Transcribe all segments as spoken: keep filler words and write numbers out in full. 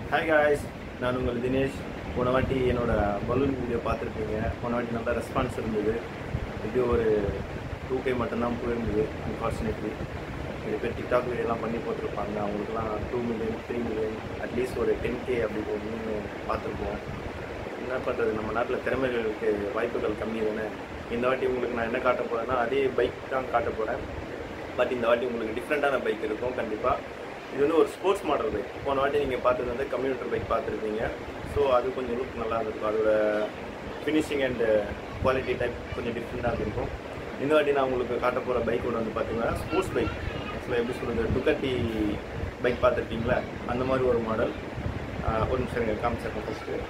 Hi guys, நான் உங்கள் தினேஷ். போன வாட்டி என்னோட பலூன் வீடியோ பார்த்துருப்பீங்க. போன வாட்டி நல்ல ரெஸ்பான்ஸ் இருந்தது. இது ஒரு டூ கே மட்டும்தான் போயிருந்தது. அன்ஃபார்ச்சுனேட்லி இது பேர் டிக்டாக் வீடியோலாம் பண்ணி போட்டிருப்பாங்க. அவங்களுக்குலாம் two million three million at least ஒரு டென் கே அப்படி போகணும்னு பார்த்துருப்போம். என்ன பண்ணுறது, நம்ம நாட்டில் திறமைகளுக்கு வாய்ப்புகள் கம்மி தானே. இந்த வாட்டி உங்களுக்கு நான் என்ன காட்ட போகிறேன்னா அதே பைக் தான் காட்ட போகிறேன். பட் இந்த வாட்டி உங்களுக்கு டிஃப்ரெண்ட்டான பைக் இருக்கும் கண்டிப்பாக. இது வந்து ஒரு ஸ்போர்ட்ஸ் மாடல் பைக். போன வாட்டி நீங்கள் பார்த்தது வந்து கம்யூட்டர் பைக் பார்த்துருப்பீங்க. ஸோ அது கொஞ்சம் லுக் நல்லா இருந்திருக்கும். அதோட ஃபினிஷிங் அண்ட் குவாலிட்டி டைப் கொஞ்சம் டிஃப்ரெண்ட்டாக இருக்கும். இந்த வாட்டி நான் உங்களுக்கு காட்ட போகிற பைக்கோட வந்து பார்த்தீங்கன்னா ஸ்போர்ட்ஸ் பைக். ஆக்சுவலாக எப்படி சொல்கிறது, டுகட்டி பைக் பார்த்துருக்கீங்களா அந்த மாதிரி ஒரு மாடல். ஒரு நிமிஷம் நீங்கள் காமிச்சிருக்கேன். ஃபஸ்ட்டு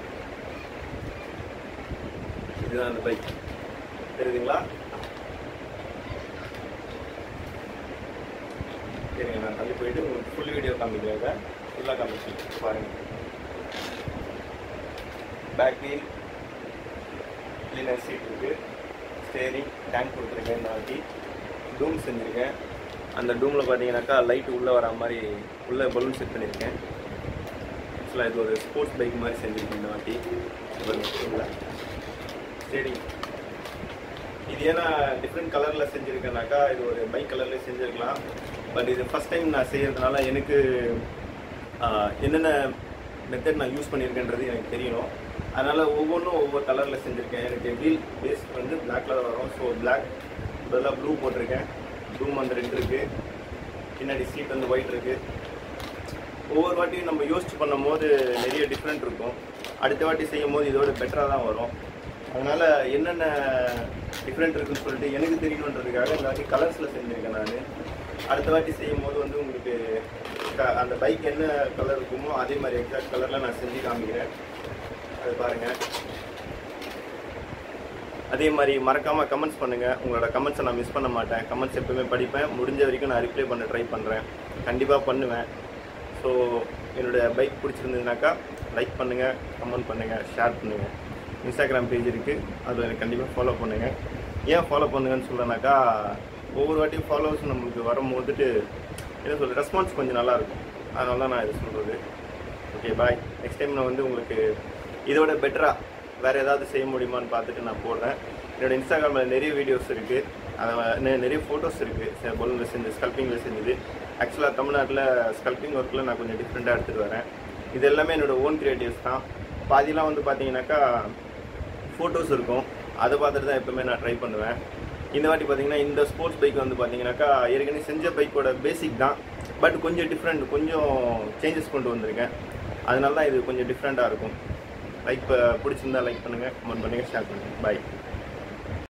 இதுதான் அந்த பைக், தெரியுதுங்களா? சரிங்க, நான் தள்ளி போயிட்டு உங்களுக்கு ஃபுல் வீடியோ காமிக்கிறாங்க. ஃபுல்லாக காமிச்சு பாருங்கள். பேக் வீல் கிளீனர் சீட் இருக்குது, ஸ்டேரிங் டேங்க் கொடுத்துருக்கேன். இந்த வாட்டி டூம் செஞ்சுருக்கேன். அந்த டூமில் பார்த்தீங்கன்னாக்கா லைட்டு உள்ளே வர மாதிரி உள்ளே பலூன் செட் பண்ணியிருக்கேன். ஆக்சுவலாக இது ஒரு ஸ்போர்ட்ஸ் பைக் மாதிரி செஞ்சுருக்கேன் இந்த வாட்டி. ஸ்டேரிங் இது ஏன்னா டிஃப்ரெண்ட் கலரில் செஞ்சுருக்கேனாக்கா, இது ஒரு பைக் கலர்லேயே செஞ்சுருக்கலாம். பட் இது ஃபஸ்ட் டைம் நான் செய்கிறதுனால எனக்கு என்னென்ன மெத்தட் நான் யூஸ் பண்ணியிருக்கேன்றது எனக்கு தெரியணும். அதனால் ஒவ்வொன்றும் ஒவ்வொரு கலரில் செஞ்சுருக்கேன். எனக்கு வீல் பேஸ் வந்து பிளாக் கலர் வரும். ஸோ பிளாக் இதெல்லாம் ப்ளூ போட்டிருக்கேன். ப்ளூம் வந்து ரெண்டு இருக்குது. பின்னாடி சீட் வந்து ஒயிட் இருக்குது. ஒவ்வொரு வாட்டியும் நம்ம யோசிச்சு பண்ணும் போது நிறைய டிஃப்ரெண்ட் இருக்கும். அடுத்த வாட்டி செய்யும் போது இதோட பெட்டராக தான் வரும். அதனால் என்னென்ன டிஃப்ரெண்ட் இருக்குதுன்னு சொல்லிட்டு எனக்கு தெரியணுன்றதுக்காக இந்த வாட்டி கலர்ஸில் செஞ்சுருக்கேன் நான். அடுத்த வாட்டி செய்யும் போது வந்து உங்களுக்கு க அந்த பைக் என்ன கலர் இருக்குமோ அதே மாதிரி எக்ஸாக்ட் கலரில் நான் செஞ்சு காமிக்கிறேன். அது பாருங்கள். அதே மாதிரி மறக்காமல் கமெண்ட்ஸ் பண்ணுங்கள். உங்களோட கமெண்ட்ஸை நான் மிஸ் பண்ண மாட்டேன். கமெண்ட்ஸ் எப்பவுமே படிப்பேன். முடிஞ்ச வரைக்கும் நான் ரிப்ளை பண்ண ட்ரை பண்ணுறேன். கண்டிப்பாக பண்ணுவேன். ஸோ என்னோடய பைக் பிடிச்சிருந்ததுனாக்கா லைக் பண்ணுங்கள், கமெண்ட் பண்ணுங்கள், ஷேர் பண்ணுங்கள். இன்ஸ்டாகிராம் பேஜ் இருக்குது, அதில் எனக்கு கண்டிப்பாக ஃபாலோ பண்ணுங்கள். ஏன் ஃபாலோ பண்ணுங்கன்னு சொல்லனாக்கா, ஒவ்வொரு வாட்டியும் ஃபாலோவர்ஸ் நம்மளுக்கு வரும்போதுட்டு என்ன சொல்கிறது, ரெஸ்பான்ஸ் கொஞ்சம் நல்லாயிருக்கும். அதனால தான் நான் இதை சொல்கிறது. ஓகே, பாய். நெக்ஸ்ட் டைம் நான் வந்து உங்களுக்கு இதோட பெட்டராக வேறு ஏதாவது செய்ய முடியுமான்னு பார்த்துட்டு நான் போடுறேன். என்னோடய இன்ஸ்டாகிராமில் நிறைய வீடியோஸ் இருக்குது, அதை நிறைய ஃபோட்டோஸ் இருக்குது. பலூனில் செஞ்சு ஸ்கல்பிங்கில் செஞ்சது. ஆக்சுவலாக தமிழ்நாட்டில் ஸ்கல்பிங் ஒர்க்கில் நான் கொஞ்சம் டிஃப்ரெண்ட்டாக எடுத்துகிட்டு வரேன். இது எல்லாமே என்னோடய ஓன் க்ரியேட்டிவ்ஸ் தான். பாதிலாம் வந்து பார்த்தீங்கன்னாக்கா ஃபோட்டோஸ் இருக்கும், அதை பார்த்துட்டு தான் எப்பவுமே நான் ட்ரை பண்ணுவேன். இந்த வாட்டி பார்த்தீங்கன்னா இந்த ஸ்போர்ட்ஸ் பைக் வந்து பார்த்தீங்கன்னாக்கா ஏற்கனவே செஞ்ச பைக்கோட பேசிக் தான். பட் கொஞ்சம் டிஃப்ரெண்ட், கொஞ்சம் சேஞ்சஸ் கொண்டு வந்திருக்கேன். அதனால தான் இது கொஞ்சம் டிஃப்ரெண்ட்டாக இருக்கும். லைக் பிடிச்சிருந்தா லைக் பண்ணுங்கள், கமெண்ட் பண்ணுங்கள், ஷேர் பண்ணுங்கள். பாய்.